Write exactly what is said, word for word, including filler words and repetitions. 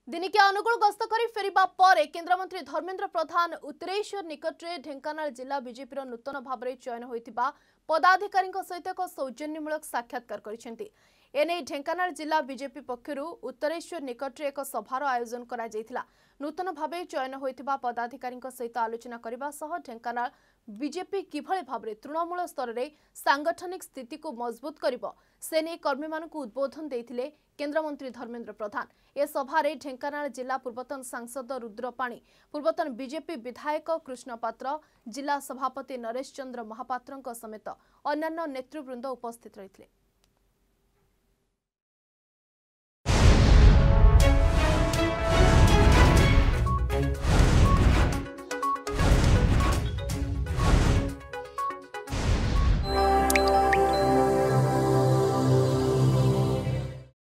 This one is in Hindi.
दिनिकिया अनुगुल गस्त करी फेरिबा परे केंद्रमंत्री धर्मेंद्र प्रधान उत्तरेश्वर निकटरे ढेंकानाल जिला बीजेपी नूतन भाव में चयन होइतिबा पदाधिकारी सहित एक सौजन्यमूलक साक्षात्कार करिसेंति। एने ढेंकानाल जिला बीजेपी पक्षरु उत्तरेश्वर निकटरे एक सभार आयोजन करा जायतिला। नूतन भाव चयन होइतिबा पदाधिकारी सहित आलोचना करबा सह ढेंकानाल बीजेपी किभଳି भाव तृणमूल स्तर में सांगठनिक स्थिति को मजबूत करिबो से नै कर्मी मानकु उद्बोधन देथिले केंद्रमंत्री धर्मेंद्र प्रधान। ए सभारे ढेंकानाल जिला पूर्वतन सांसद रुद्र पाणी, पूर्वतन बीजेपी विधायक कृष्ण पात्र, जिला सभापति नरेश चंद्र महापात्रଙ୍କ समेत अन्यान्य नेतृवृंद उपस्थित रहिथिले।